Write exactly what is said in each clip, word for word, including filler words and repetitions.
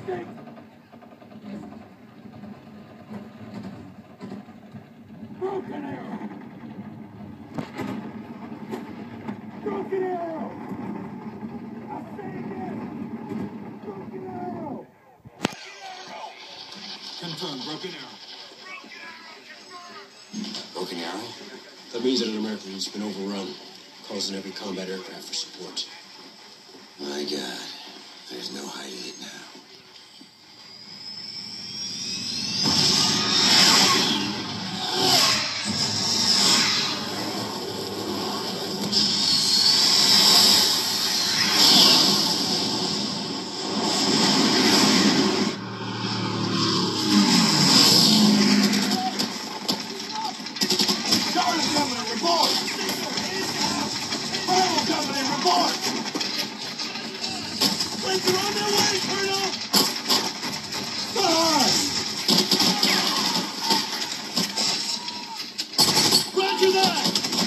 Broken arrow! Broken arrow! I'll say it again! Broken arrow! Confirmed, broken arrow. Broken arrow? That means that an American has been overrun, causing every combat aircraft for support. My God, there's no hiding it now. Planes are on their way, Colonel! Fire! Roger that!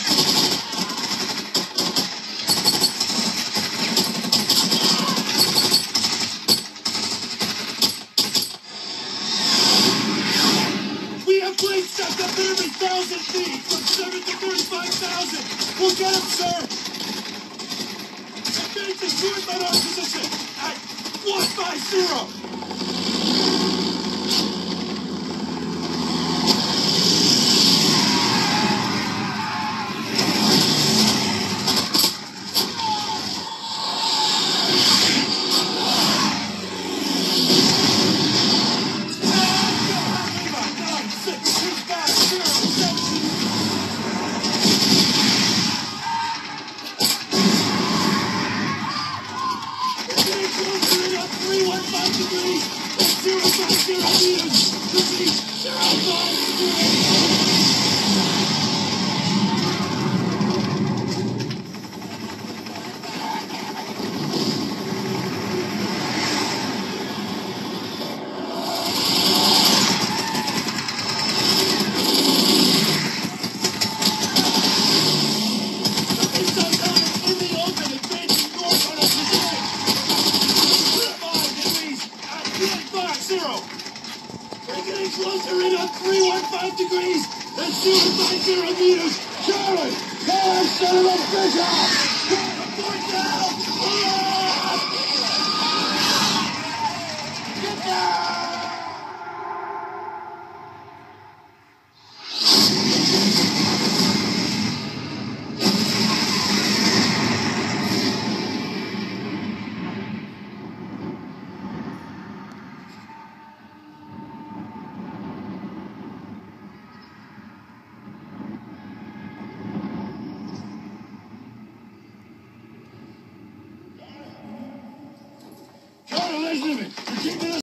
We have planes stacked up at every thousand feet, from seven to thirty-five thousand. We'll get them, sir! Engage the suicide on position at one five zero. three one five degrees, zero five zero meters, degrees, zero five degrees. Zero. We're getting closer in on three one five degrees and zero five zero meters. Charlie, call that son of a bitch out! Report down! Get down! Listen to me. You're keeping us